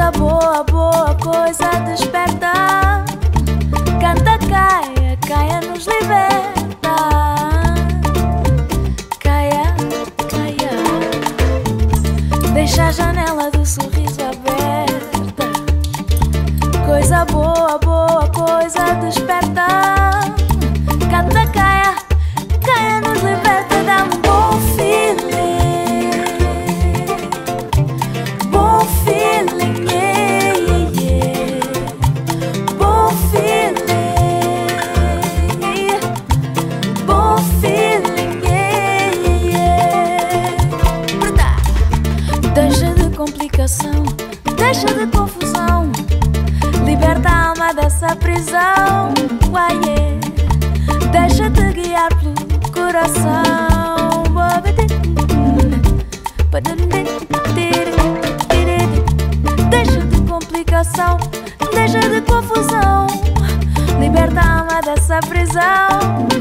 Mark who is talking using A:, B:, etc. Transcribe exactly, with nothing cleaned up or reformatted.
A: Coisa boa, boa, coisa desperta. Canta, caia, caia nos liberta. Caia, caia. Deixa a janela do sorriso aberta. Coisa boa, boa, coisa desperta. Canta, caia, caia nos liberta. Dá um bom feeling, bom feeling, yeah, yeah, yeah. Bom feeling, bom feeling, yeah, yeah, yeah. Deixa de complicação, deixa de confusão. Liberta a alma dessa prisão, uai, yeah. Deixa-te guiar pelo coração. Deixa de complicação, deixa de confusão. Liberta a alma dessa prisão.